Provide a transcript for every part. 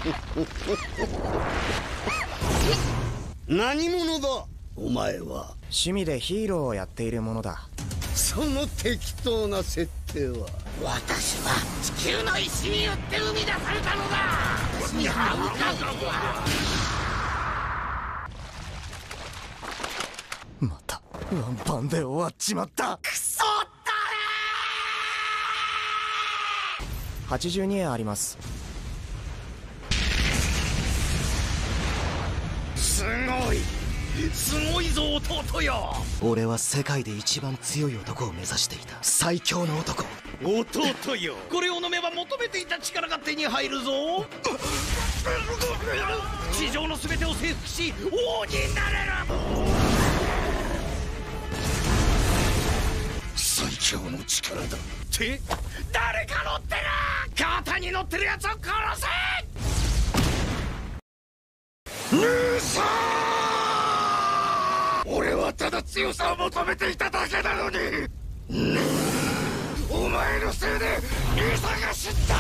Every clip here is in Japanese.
何者だお前は。 趣味でヒーローをやっているものだ。 その適当な設定は。 私は地球の石によって生み出されたのだ。にハムカゴはまたワンパンで終わっちまった。 クソだね。82円あります。 すごいすごいぞ弟よ。 俺は世界で一番強い男を目指していた。最強の男。 弟よ、これを飲めば求めていた力が手に入るぞ。地上の全てを征服し王になれる。最強の力だって誰か乗ってる。肩に乗ってるやつを殺せ。ルーサー、俺はただ強さを求めていただけなのに。お前のせいでリサが死んだ。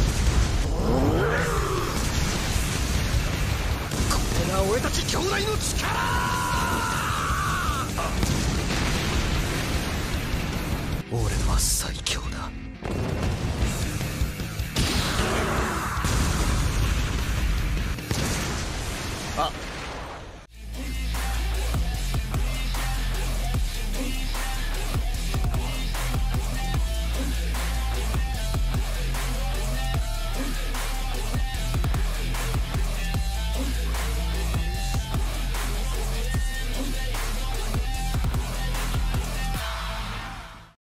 これが俺たち兄弟の力。 俺は最強。